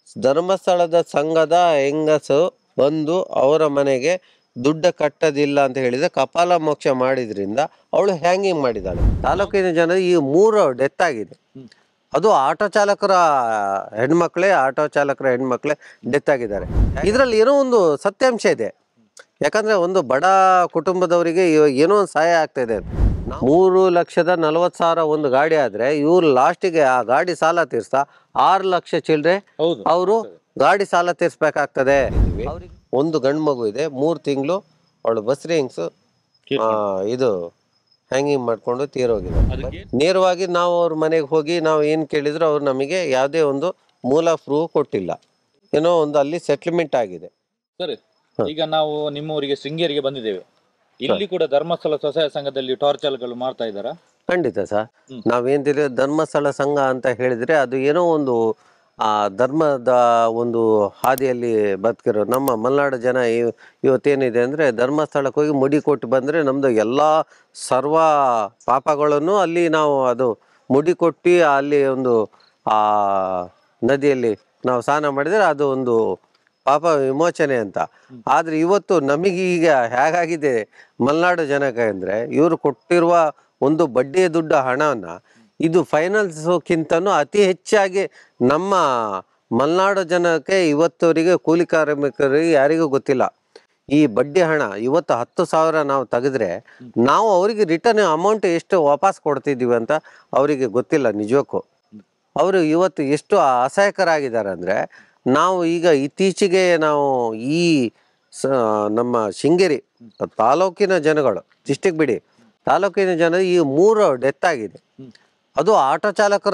ಧರ್ಮಸ್ಥಳದ ಸಂಘದ ಹೆಂಗಸು ಬಂದು ಅವರ ಮನೆಗೆ ದುಡ್ಡು ಕಟ್ಟದಿಲ್ಲ ಅಂತ ಹೇಳಿದ್ರೆ ಕಪಾಲ ಮೋಕ್ಷ ಮಾಡಿದ್ರಿಂದ ಅವಳು ಹ್ಯಾಂಗಿಂಗ್ ಮಾಡಿದ್ದಾಳೆ. ತಾಲೂಕಿನ ಜನ ಈ 3 ಡೆತ್ ಆಗಿದೆ. ಅದು ಆಟೋ ಚಾಲಕರ ಹೆಣ್ಮಕ್ಳೇ ಡೆತ್ ಆಗಿದ್ದಾರೆ. ಇದರಲ್ಲಿ ಏನೋ ಒಂದು ಸತ್ಯಾಂಶ ಇದೆ. ಯಾಕಂದ್ರೆ ಒಂದು ಬಡ ಕುಟುಂಬದವರಿಗೆ ಏನೋ ಒಂದು ಸಹಾಯ ಆಗ್ತಾ ಇದೆ. 3,40,000 ಒಂದು ಗಾಡಿ ಆದ್ರೆ ಇವ್ರು ಲಾಸ್ಟಿಗೆ ಆ ಗಾಡಿ ಸಾಲ ತೀರ್ಸ್ತಾ 6 ಲಕ್ಷ ಚಿಲ್ಲರೆ ಅವರು ಗಾಡಿ ಸಾಲ ತೀರ್ಸ್ಬೇಕಾಗ್ತದೆ. ಒಂದು ಗಂಡು ಮಗು ಇದೆ, 3 ತಿಂಗಳು ಅವಳು ಬಸ್ರಿ ಹಿಂಗ್ಸು ಇದು ಹ್ಯಾಂಗಿಂಗ್ ಮಾಡ್ಕೊಂಡು ತೀರೋಗಿದೆ. ನೇರವಾಗಿ ನಾವು ಅವ್ರ ಮನೆಗೆ ಹೋಗಿ ನಾವು ಏನು ಕೇಳಿದ್ರು ಅವ್ರು ನಮಗೆ ಯಾವುದೇ ಒಂದು ಮೂಲ ಪ್ರೂಫ್ ಕೊಟ್ಟಿಲ್ಲ. ಏನೋ ಒಂದು ಅಲ್ಲಿ ಸೆಟ್ಲ್ಮೆಂಟ್ ಆಗಿದೆ. ಸರಿ, ಈಗ ನಾವು ನಿಮ್ಮ ಊರಿಗೆ ಶೃಂಗೇರಿಗೆ ಬಂದಿದ್ದೇವೆ. ಇಲ್ಲಿ ಕೂಡ ಧರ್ಮಸ್ಥಳ ಸ್ವಸಹಾಯ ಸಂಘದಲ್ಲಿ ಟಾರ್ಚರ್ಗಳು ಮಾಡ್ತಾ ಇದ್ದಾರಾ? ಖಂಡಿತ ಸರ್. ನಾವೇನ್ ಧರ್ಮಸ್ಥಳ ಸಂಘ ಅಂತ ಹೇಳಿದ್ರೆ ಅದು ಏನೋ ಒಂದು ಧರ್ಮದ ಒಂದು ಹಾದಿಯಲ್ಲಿ ಬದುಕಿರೋ ನಮ್ಮ ಮಲೆನಾಡು ಜನ ಇವತ್ತೇನಿದೆ ಅಂದರೆ ಧರ್ಮಸ್ಥಳಕ್ಕೆ ಹೋಗಿ ಮುಡಿ ಕೊಟ್ಟು ಬಂದರೆ ನಮ್ಮದು ಎಲ್ಲ ಸರ್ವ ಪಾಪಗಳನ್ನು ಅಲ್ಲಿ ನಾವು ಅದು ಮುಡಿ ಕೊಟ್ಟು ಅಲ್ಲಿ ಒಂದು ಆ ನದಿಯಲ್ಲಿ ನಾವು ಸ್ನಾನ ಮಾಡಿದರೆ ಅದು ಒಂದು ಪಾಪ ವಿಮೋಚನೆ ಅಂತ. ಆದರೆ ಇವತ್ತು ನಮಗೀಗ ಹೇಗಾಗಿದೆ ಮಲೆನಾಡು ಜನಕ್ಕೆ ಅಂದರೆ ಇವರು ಕೊಟ್ಟಿರುವ ಒಂದು ಬಡ್ಡಿಯ ದುಡ್ಡು ಹಣವನ್ನು ಇದು ಫೈನಾನ್ಸ್ಗಿಂತನೂ ಅತಿ ಹೆಚ್ಚಾಗಿ ನಮ್ಮ ಮಲೆನಾಡು ಜನಕ್ಕೆ ಇವತ್ತವರಿಗೆ ಕೂಲಿ ಕಾರ್ಮಿಕರಿಗೆ ಯಾರಿಗೂ ಗೊತ್ತಿಲ್ಲ. ಈ ಬಡ್ಡಿ ಹಣ ಇವತ್ತು 10,000 ನಾವು ತೆಗೆದ್ರೆ ನಾವು ಅವರಿಗೆ ರಿಟರ್ನ್ ಅಮೌಂಟ್ ಎಷ್ಟು ವಾಪಸ್ ಕೊಡ್ತಿದ್ದೀವಿ ಅಂತ ಅವರಿಗೆ ಗೊತ್ತಿಲ್ಲ. ನಿಜಕ್ಕೂ ಅವರು ಇವತ್ತು ಎಷ್ಟು ಅಸಹಾಯಕರಾಗಿದ್ದಾರೆ ಅಂದರೆ ನಾವು ಈಗ ಇತ್ತೀಚೆಗೆ ನಾವು ಈ ನಮ್ಮ ಶೃಂಗೇರಿ ತಾಲೂಕಿನ ಜನಗಳು ಡಿಸ್ಟಿಕ್ ಬಿಡಿ ತಾಲೂಕಿನ ಜನ ಈ 3 ಡೆತ್ ಆಗಿದೆ. ಅದು ಆಟೋ ಚಾಲಕರ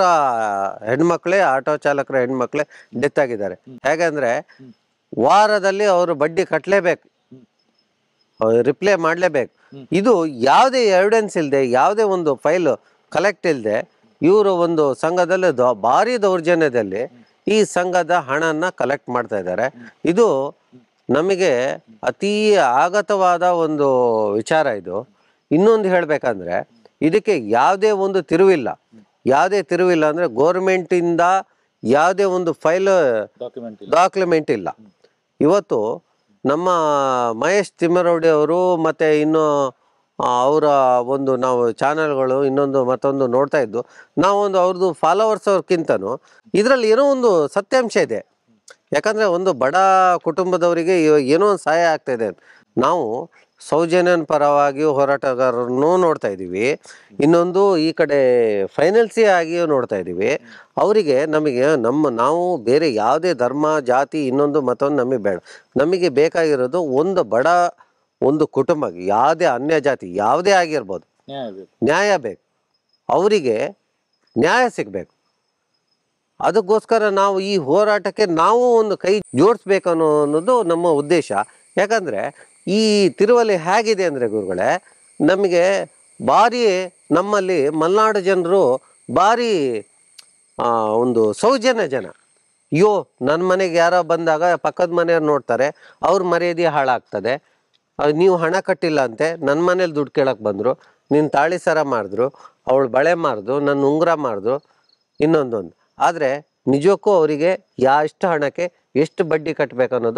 ಹೆಣ್ಮಕ್ಳೇ ಡೆತ್ ಆಗಿದ್ದಾರೆ. ಹೇಗಂದ್ರೆ ವಾರದಲ್ಲಿ ಅವರು ಬಡ್ಡಿ ಕಟ್ಟಲೇಬೇಕು, ರಿಪ್ಲೈ ಮಾಡಲೇಬೇಕು. ಇದು ಯಾವುದೇ ಎವಿಡೆನ್ಸ್ ಇಲ್ಲದೆ ಯಾವುದೇ ಒಂದು ಫೈಲ್ ಕಲೆಕ್ಟ್ ಇಲ್ಲದೆ ಇವರು ಒಂದು ಸಂಘದಲ್ಲಿ ಭಾರಿ ದೌರ್ಜನ್ಯದಲ್ಲಿ ಈ ಸಂಘದ ಹಣನ ಕಲೆಕ್ಟ್ ಮಾಡ್ತಾ ಇದ್ದಾರೆ. ಇದು ನಮಗೆ ಅತೀ ಆಘಾತವಾದ ಒಂದು ವಿಚಾರ. ಇದು ಇನ್ನೊಂದು ಹೇಳಬೇಕಂದ್ರೆ ಇದಕ್ಕೆ ಯಾವುದೇ ಒಂದು ತಿರುವಿಲ್ಲ ಅಂದರೆ ಗೋರ್ಮೆಂಟಿಂದ ಯಾವುದೇ ಒಂದು ಫೈಲ್ ಡಾಕ್ಯುಮೆಂಟ್ ಇಲ್ಲ. ಇವತ್ತು ನಮ್ಮ ಮಹೇಶ್ ತಿಮ್ಮರೌಡಿ ಅವರು ಮತ್ತು ಇನ್ನು ಅವರ ಒಂದು ನಾವು ಚಾನಲ್ಗಳು ಮತ್ತೊಂದು ನೋಡ್ತಾ ಇದ್ದು ನಾವೊಂದು ಅವ್ರದ್ದು ಫಾಲೋವರ್ಸ್ ಅವ್ರಕ್ಕಿಂತನೂ ಇದರಲ್ಲಿ ಏನೋ ಒಂದು ಸತ್ಯಾಂಶ ಇದೆ. ಯಾಕಂದರೆ ಒಂದು ಬಡ ಕುಟುಂಬದವರಿಗೆ ಏನೋ ಒಂದು ಸಹಾಯ ಆಗ್ತಾಯಿದೆ. ನಾವು ಸೌಜನ್ಯನ ಪರವಾಗಿಯೂ ಹೋರಾಟಗಾರರನ್ನು ನೋಡ್ತಾ ಇದ್ದೀವಿ, ಇನ್ನೊಂದು ಈ ಕಡೆ ಫೈನಾನ್ಸಿ ಆಗಿಯೂ ನೋಡ್ತಾ ಇದ್ದೀವಿ. ಅವರಿಗೆ ನಾವು ಬೇರೆ ಯಾವುದೇ ಧರ್ಮ ಜಾತಿ ಮತ್ತೊಂದು ನಮಗೆ ಬೇಡ. ನಮಗೆ ಬೇಕಾಗಿರೋದು ಒಂದು ಬಡ ಒಂದು ಕುಟುಂಬಕ್ಕೆ ಯಾವುದೇ ಅನ್ಯ ಜಾತಿ ಯಾವುದೇ ಆಗಿರ್ಬೋದು ನ್ಯಾಯ ಬೇಕು, ಅವರಿಗೆ ನ್ಯಾಯ ಸಿಗಬೇಕು. ಅದಕ್ಕೋಸ್ಕರ ನಾವು ಈ ಹೋರಾಟಕ್ಕೆ ನಾವು ಒಂದು ಕೈ ಜೋಡಿಸ್ಬೇಕು ಅನ್ನೋದು ನಮ್ಮ ಉದ್ದೇಶ. ಯಾಕಂದರೆ ಈ ತಿರುವಲ್ಲಿ ಹೇಗಿದೆ ಅಂದರೆ ಗುರುಗಳೇ, ನಮಗೆ ಭಾರಿ ನಮ್ಮಲ್ಲಿ ಮಲೆನಾಡು ಜನರು ಭಾರಿ ಒಂದು ಸೌಜನ್ಯ ಜನ. ಅಯ್ಯೋ ನನ್ನ ಮನೆಗೆ ಯಾರೋ ಬಂದಾಗ ಪಕ್ಕದ ಮನೆಯವ್ರು ನೋಡ್ತಾರೆ, ಅವ್ರ ಮರ್ಯಾದೆ ಹಾಳಾಗ್ತದೆ. ನೀವು ಹಣ ಕಟ್ಟಿಲ್ಲ ಅಂತೆ ನನ್ನ ಮನೇಲಿ ದುಡ್ಡು ಕೇಳಕ್ಕೆ ಬಂದರು, ನಿನ್ನ ತಾಳಿ ಸರ ಮಾಡಿದ್ರು, ಅವಳು ಬಳೆ ಮಾರಿದ್ರು, ನನ್ನ ಉಂಗುರ ಮಾಡಿದ್ರು, ಇನ್ನೊಂದೊಂದು. ಆದರೆ ನಿಜಕ್ಕೂ ಅವರಿಗೆ ಎಷ್ಟು ಹಣಕ್ಕೆ ಎಷ್ಟು ಬಡ್ಡಿ ಕಟ್ಟಬೇಕು ಅನ್ನೋದು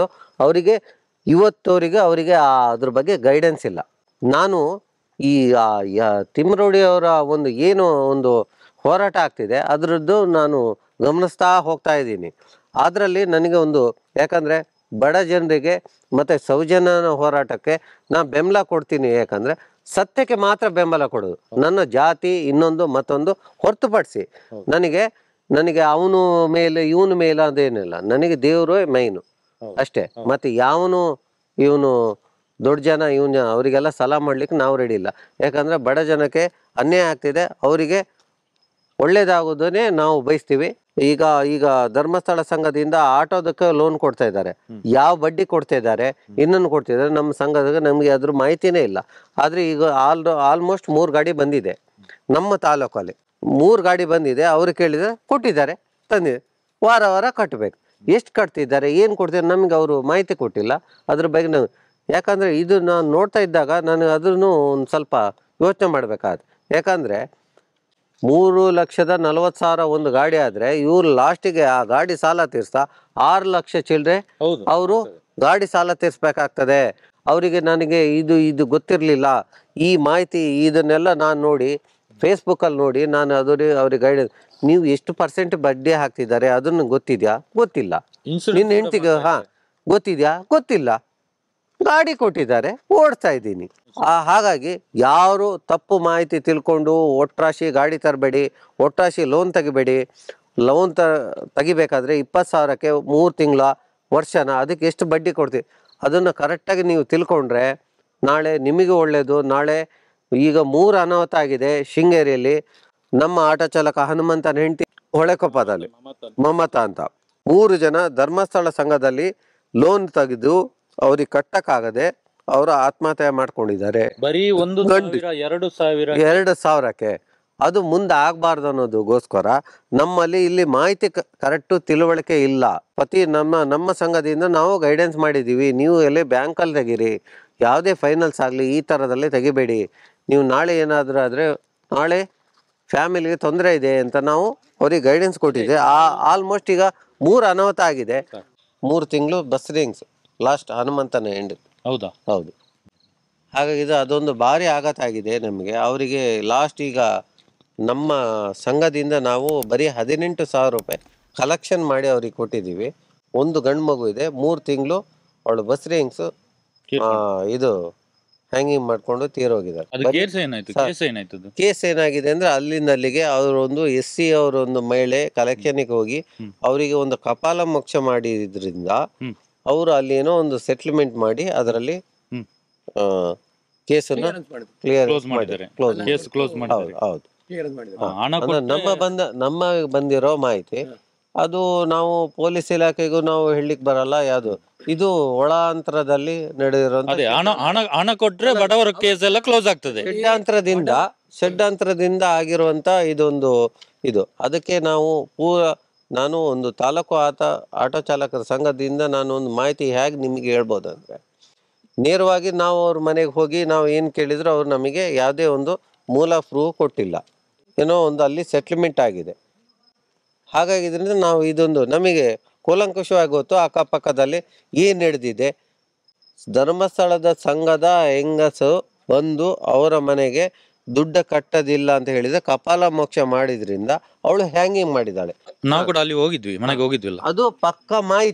ಅವರಿಗೆ ಅದ್ರ ಬಗ್ಗೆ ಗೈಡೆನ್ಸ್ ಇಲ್ಲ. ನಾನು ಈ ತಿಮ್ಮರೌಡಿ ಅವರ ಒಂದು ಏನು ಒಂದು ಹೋರಾಟ ಆಗ್ತಿದೆ ಅದರದ್ದು ನಾನು ಗಮನಿಸ್ತಾ ಹೋಗ್ತಾ ಇದ್ದೀನಿ. ಅದರಲ್ಲಿ ನನಗೆ ಒಂದು ಯಾಕಂದರೆ ಬಡ ಜನರಿಗೆ ಮತ್ತು ಸೌಜನ್ಯನ ಹೋರಾಟಕ್ಕೆ ನಾನು ಬೆಂಬಲ ಕೊಡ್ತೀನಿ. ಯಾಕಂದರೆ ಸತ್ಯಕ್ಕೆ ಮಾತ್ರ ಬೆಂಬಲ ಕೊಡೋದು. ನನ್ನ ಜಾತಿ ಮತ್ತೊಂದು ಹೊರತುಪಡಿಸಿ ನನಗೆ ಅವನು ಮೇಲೆ ಇವನು ಮೇಲೆ ಅದೇನಿಲ್ಲ. ನನಗೆ ದೇವರು ಮೈನು ಅಷ್ಟೇ. ಮತ್ತು ಇವನು ದೊಡ್ಡ ಜನ ಅವರಿಗೆಲ್ಲ ಸಲಾ ಮಾಡ್ಲಿಕ್ಕೆ ನಾವು ರೆಡಿ ಇಲ್ಲ. ಯಾಕಂದರೆ ಬಡ ಜನಕ್ಕೆ ಅನ್ಯಾಯ ಆಗ್ತಿದೆ, ಅವರಿಗೆ ಒಳ್ಳೇದಾಗೋದನ್ನೇ ನಾವು ಬಯಸ್ತೀವಿ. ಈಗ ಧರ್ಮಸ್ಥಳ ಸಂಘದಿಂದ ಆಟೋದಕ್ಕೆ ಲೋನ್ ಕೊಡ್ತಾ ಇದ್ದಾರೆ. ಯಾವ ಬಡ್ಡಿ ಕೊಡ್ತಾ ಇದ್ದಾರೆ, ಇನ್ನೊಂದು ಕೊಡ್ತಿದ್ದಾರೆ. ನಮ್ಮ ಸಂಘದಾಗ ನಮಗೆ ಅದ್ರ ಮಾಹಿತಿನೇ ಇಲ್ಲ. ಆದರೆ ಈಗ ಆಲ್ಮೋಸ್ಟ್ 3 ಗಾಡಿ ಬಂದಿದೆ ನಮ್ಮ ತಾಲೂಕಲ್ಲಿ. 3 ಗಾಡಿ ಬಂದಿದೆ. ಅವರು ಕೇಳಿದರೆ ಕೊಟ್ಟಿದ್ದಾರೆ, ತಂದಿದೆ. ವಾರ ಕಟ್ಟಬೇಕು. ಎಷ್ಟು ಕಟ್ತಿದ್ದಾರೆ, ಏನು ಕೊಡ್ತಿದ್ದಾರೆ, ನಮಗೆ ಅವರು ಮಾಹಿತಿ ಕೊಟ್ಟಿಲ್ಲ ಅದ್ರ ಬಗ್ಗೆ. ಯಾಕಂದರೆ ಇದು ನಾನು ನೋಡ್ತಾ ಇದ್ದಾಗ ನನಗೆ ಅದ್ರೂ ಒಂದು ಸ್ವಲ್ಪ ಯೋಚನೆ ಮಾಡಬೇಕಾದ. ಯಾಕಂದರೆ 3,40,000 ಒಂದು ಗಾಡಿ ಆದ್ರೆ ಇವ್ರು ಲಾಸ್ಟಿಗೆ ಆ ಗಾಡಿ ಸಾಲ ತೀರ್ಸ್ತಾ 6 ಲಕ್ಷ ಚಿಲ್ಲರೆ ಹೌದು ಅವರು ಗಾಡಿ ಸಾಲ ತೀರ್ಸ್ಬೇಕಾಗ್ತದೆ. ಅವರಿಗೆ ನನಗೆ ಇದು ಗೊತ್ತಿರಲಿಲ್ಲ, ಈ ಮಾಹಿತಿ ಇದನ್ನೆಲ್ಲ ನಾನು ನೋಡಿ ಫೇಸ್ಬುಕ್ಕಲ್ಲಿ ನೋಡಿ ನಾನು ಅವ್ರಿಗೆ ಗೈಡೆನ್ಸ್, ನೀವು ಎಷ್ಟು ಪರ್ಸೆಂಟ್ ಬಡ್ಡಿ ಹಾಕ್ತಿದ್ದಾರೆ ಅದನ್ನು ಗೊತ್ತಿದೆಯಾ? ಗೊತ್ತಿಲ್ಲ. ನಿನ್ನ ಹೆಂಡ್ತಿಗೆ ಗೊತ್ತಿದೆಯಾ? ಗೊತ್ತಿಲ್ಲ. ಗಾಡಿ ಕೊಟ್ಟಿದ್ದಾರೆ, ಓಡಿಸ್ತಾ ಇದ್ದೀನಿ. ಹಾಗಾಗಿ ಯಾರು ತಪ್ಪು ಮಾಹಿತಿ ತಿಳ್ಕೊಂಡು ಒಟ್ರಾಶಿ ಗಾಡಿ ತರಬೇಡಿ, ಒಟ್ರಾಶಿ ಲೋನ್ ತೆಗಿಬೇಡಿ. ಲೋನ್ ತೆಗಿಬೇಕಾದ್ರೆ 20,000ಕ್ಕೆ 3 ತಿಂಗಳ ವರ್ಷನ ಅದಕ್ಕೆ ಎಷ್ಟು ಬಡ್ಡಿ ಕೊಡ್ತೀವಿ ಅದನ್ನು ಕರೆಕ್ಟಾಗಿ ನೀವು ತಿಳ್ಕೊಂಡ್ರೆ ನಾಳೆ ನಿಮಗೆ ಒಳ್ಳೆಯದು. ನಾಳೆ ಈಗ 3 ಅನಾಹುತ ಆಗಿದೆ ಶೃಂಗೇರಿಯಲ್ಲಿ. ನಮ್ಮ ಆಟೋ ಚಾಲಕ ಹನುಮಂತನ ಹೆಂಡತಿ ಹೊಳೆಕೊಪ್ಪದಲ್ಲಿ ಮಮತಾ ಅಂತ 3 ಜನ ಧರ್ಮಸ್ಥಳ ಸಂಘದಲ್ಲಿ ಲೋನ್ ತೆಗೆದು ಅವ್ರಿಗೆ ಕಟ್ಟಕ್ಕಾಗದೆ ಅವರು ಆತ್ಮಹತ್ಯೆ ಮಾಡ್ಕೊಂಡಿದ್ದಾರೆ. ಬರೀ 2,000ಕ್ಕೆ. ಅದು ಮುಂದೆ ಆಗ್ಬಾರ್ದು ಅನ್ನೋದಕ್ಕೋಸ್ಕರ ನಮ್ಮಲ್ಲಿ ಇಲ್ಲಿ ಮಾಹಿತಿ ಕರೆಕ್ಟು ತಿಳುವಳಿಕೆ ಇಲ್ಲ. ನಮ್ಮ ಸಂಘದಿಂದ ನಾವು ಗೈಡೆನ್ಸ್ ಮಾಡಿದ್ದೀವಿ, ನೀವು ಎಲ್ಲಿ ಬ್ಯಾಂಕಲ್ಲಿ ತೆಗೀರಿ, ಯಾವುದೇ ಫೈನಲ್ಸ್ ಆಗಲಿ ಈ ಥರದಲ್ಲೇ ತೆಗಿಬೇಡಿ. ನೀವು ನಾಳೆ ಏನಾದರೂ ಆದರೆ ನಾಳೆ ಫ್ಯಾಮಿಲಿಗೆ ತೊಂದರೆ ಇದೆ ಅಂತ ನಾವು ಅವ್ರಿಗೆ ಗೈಡೆನ್ಸ್ ಕೊಟ್ಟಿದ್ದೆ. ಆಲ್ಮೋಸ್ಟ್ ಈಗ 3 ಅನಾಹುತ ಆಗಿದೆ. 3 ತಿಂಗಳು ಬಸ್ ರಿಂಗ್ಸ್ ಲಾಸ್ಟ್ ಹನುಮಂತನ ಹೆಂಡತಿ. ಹೌದಾ? ಹೌದು. ಹಾಗಾಗಿ ಅದೊಂದು ಭಾರಿ ಆಘಾತ ಆಗಿದೆ ನಮಗೆ. ಅವರಿಗೆ ಲಾಸ್ಟ್ ಈಗ ನಮ್ಮ ಸಂಘದಿಂದ ನಾವು ಬರೀ 18,000 ರೂಪಾಯಿ ಕಲೆಕ್ಷನ್ ಮಾಡಿ ಅವ್ರಿಗೆ ಕೊಟ್ಟಿದ್ದೀವಿ. ಒಂದು ಗಂಡು ಮಗು ಇದೆ, 3 ತಿಂಗಳು ಅವಳು ಬಸ್ ರಿಂಗ್ಸ್ ಇದು ಹ್ಯಾಂಗಿಂಗ್ ಮಾಡ್ಕೊಂಡು ತೀರೋಗಿದ್ದಾರೆ. ಕೇಸ್ ಏನಾಗಿದೆ ಅಂದ್ರೆ ಅಲ್ಲಿಂದ ಅಲ್ಲಿಗೆ ಅವರೊಂದು SC ಅವರೊಂದು ಮಹಿಳೆ ಕಲೆಕ್ಷನ್ಗೆ ಹೋಗಿ ಅವರಿಗೆ ಒಂದು ಕಪಾಲ ಮೋಕ್ಷ ಮಾಡಿದ್ರಿಂದ ಅವರು ಅಲ್ಲಿ ಏನೋ ಒಂದು ಸೆಟ್ಲ್ಮೆಂಟ್ ಮಾಡಿ ಅದರಲ್ಲಿ ಕೇಸನ್ನು ಕ್ಲಿಯರ್ ಮಾಡಿದ್ದಾರೆ. ಹೌದು. ನಮ್ಮ ಬಂದಿರೋ ಮಾಹಿತಿ ಅದು ನಾವು ಪೊಲೀಸ್ ಇಲಾಖೆಗೂ ನಾವು ಹೇಳಲಿಕ್ಕೆ ಬರಲ್ಲ. ಯಾವುದು ಇದು ಒಳಾಂತರದಲ್ಲಿ ನಡೆದಿರುವಂತ ಹಣ ಕೊಟ್ರೆ ಬಡವರ ಕೇಸ್ ಎಲ್ಲ ಕ್ಲೋಸ್ ಆಗ್ತದೆ. ಷಡ್ಯಂತ್ರದಿಂದ ಆಗಿರುವಂತ ಇದು ಅದಕ್ಕೆ ನಾವು ನಾನು ಒಂದು ತಾಲೂಕು ಆಟೋ ಚಾಲಕರ ಸಂಘದಿಂದ ನಾನು ಒಂದು ಮಾಹಿತಿ ಹೇಗೆ ನಿಮಗೆ ಹೇಳ್ಬೋದು ಅಂದರೆ, ನೇರವಾಗಿ ನಾವು ಅವ್ರ ಮನೆಗೆ ಹೋಗಿ ನಾವು ಏನು ಕೇಳಿದ್ರು ಅವ್ರು ನಮಗೆ ಯಾವುದೇ ಒಂದು ಮೂಲ ಪ್ರೂಫ್ ಕೊಟ್ಟಿಲ್ಲ, ಏನೋ ಒಂದು ಅಲ್ಲಿ ಸೆಟ್ಲ್ಮೆಂಟ್ ಆಗಿದೆ. ಹಾಗಾಗಿದ್ರಿಂದ ನಾವು ನಮಗೆ ಕೂಲಂಕುಷವಾಗಿ ಗೊತ್ತು ಅಕ್ಕಪಕ್ಕದಲ್ಲಿ ಏನು ನಡೆದಿದೆ. ಧರ್ಮಸ್ಥಳದ ಸಂಘದ ಹೆಂಗಸು ಬಂದು ಅವರ ಮನೆಗೆ ದುಡ್ಡು ಕಟ್ಟದಿಲ್ಲ ಅಂತ ಹೇಳಿದ್ರೆ ಕಪಾಲ ಮೋಕ್ಷ ಮಾಡಿದ್ರಿಂದ ಅವಳು ಹ್ಯಾಂಗಿಂಗ್ ಮಾಡಿದ್ದಾಳೆ. ನಾವು ಕೂಡ ಅಲ್ಲಿ ಹೋಗಿದ್ವಿ, ಮನೆಗೆ ಹೋಗಿದ್ವಿಲ್ಲ. ಅದು ಪಕ್ಕ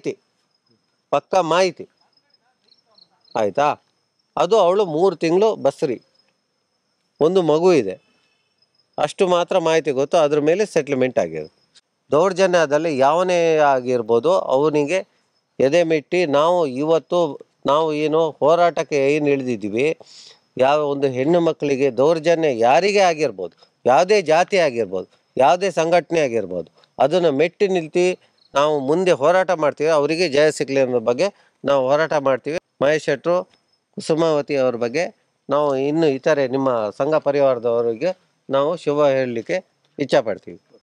ಮಾಹಿತಿ ಆಯ್ತಾ. ಅದು ಅವಳು 3 ತಿಂಗಳು ಬಸ್ರಿ, ಒಂದು ಮಗು ಇದೆ, ಅಷ್ಟು ಮಾತ್ರ ಮಾಹಿತಿ ಗೊತ್ತು. ಅದ್ರ ಮೇಲೆ ಸೆಟ್ಲ್ಮೆಂಟ್ ಆಗಿರೋದು. ದೌರ್ಜನ್ಯದಲ್ಲಿ ಯಾವನೇ ಆಗಿರ್ಬೋದು ಅವನಿಗೆ ಎದೆ ಮೆಟ್ಟಿ ನಾವು ಏನು ಹೋರಾಟಕ್ಕೆ ಏನು ಇಳಿದಿದ್ದೀವಿ, ಯಾವ ಒಂದು ಹೆಣ್ಣು ಮಕ್ಕಳಿಗೆ ದೌರ್ಜನ್ಯ ಯಾರಿಗೇ ಆಗಿರ್ಬೋದು, ಯಾವುದೇ ಜಾತಿ ಆಗಿರ್ಬೋದು, ಯಾವುದೇ ಸಂಘಟನೆ ಆಗಿರ್ಬೋದು, ಅದನ್ನು ಮೆಟ್ಟಿ ನಿಲ್ತಿ ನಾವು ಮುಂದೆ ಹೋರಾಟ ಮಾಡ್ತೀವಿ. ಅವರಿಗೆ ಜಯ ಸಿಗಲಿ ಅನ್ನೋ ಬಗ್ಗೆ ನಾವು ಹೋರಾಟ ಮಾಡ್ತೀವಿ. ಮಹೇಶ್ ಶೆಟ್ರು, ಕುಸುಮಾವತಿ ಅವ್ರ ಬಗ್ಗೆ ನಾವು ಇನ್ನು ಇತರೆ ನಿಮ್ಮ ಸಂಘ ಪರಿವಾರದವರಿಗೆ ನಾವು ಶುಭ ಹೇಳಲಿಕ್ಕೆ ಇಚ್ಛಪಡ್ತೀವಿ.